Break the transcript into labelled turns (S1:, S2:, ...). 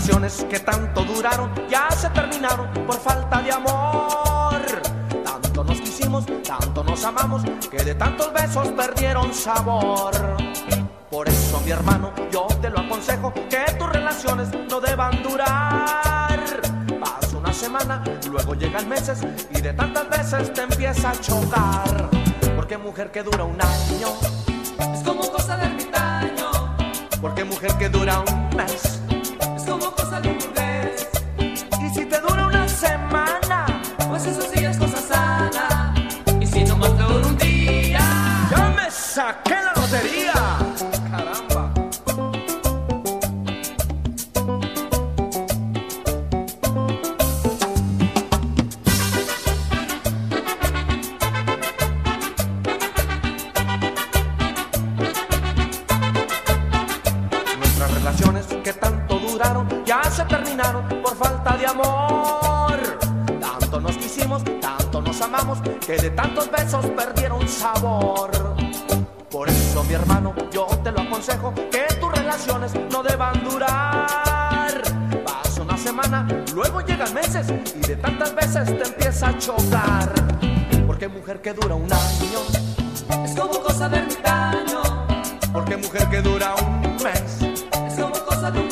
S1: relaciones que tanto duraron ya se terminaron por falta de amor. Tanto nos quisimos, tanto nos amamos, que de tantos besos perdieron sabor. Por eso, mi hermano, yo te lo aconsejo, que tus relaciones no deban durar. Pasa una semana, luego llegan meses, y de tantas veces te empieza a chocar. Porque mujer que dura un año
S2: es como cosa de ermitaño.
S1: Porque mujer que dura un mes
S2: es como cosa de un burgués.
S1: Y si te dura una semana,
S2: pues eso sí es cosa sana. Y si no más dura un día,
S1: ya me saqué la lotería. Caramba. Nuestras relaciones que tanto duraron ya se terminaron por falta de amor. Tanto nos quisimos, tanto nos amamos, que de tantos besos perdieron sabor. Por eso, mi hermano, yo te lo aconsejo, que tus relaciones no deban durar. Pasa una semana, luego llegan meses, y de tantas veces te empieza a chocar. Porque mujer que dura un año
S2: es como cosa de ermitaño.
S1: porque mujer que dura un mes
S2: es como cosa de un